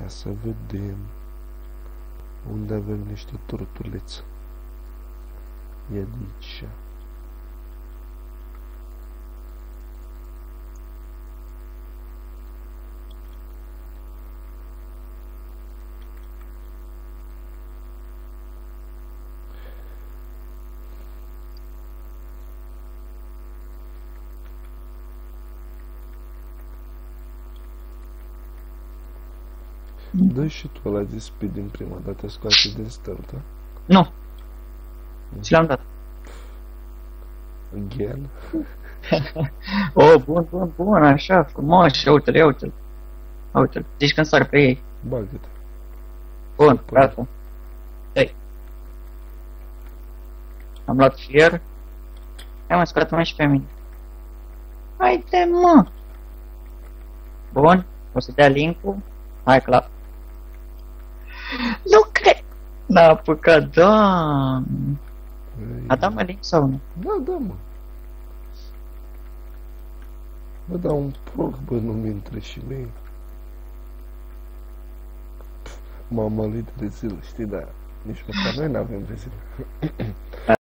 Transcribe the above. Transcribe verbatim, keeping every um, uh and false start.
Ia să vedem unde avem niște tortulețe. E de aici. Dă și tu ăla de speed din prima dată, scoate din stealth, da? Nu. Și l-am dat. Again? Oh, bun, bun, bun, așa, frumos, și uite-l, ia uite-l. Uite-l, zici când sar pe ei. Bagă-te. Bun, gata. Ei. Am luat fier. Hai mă, scoate-mă și pe mine. Haide, mă! Bun, o să dea link-ul. Hai, clar. Nu cred! N-a apucat, da. A dat mă link sau nu? Da, da, mă. Bă, da, un proc, bă, nu-mi intre și mie. M-am mălit de zile, știi, dar nici măcar noi n-avem de zile.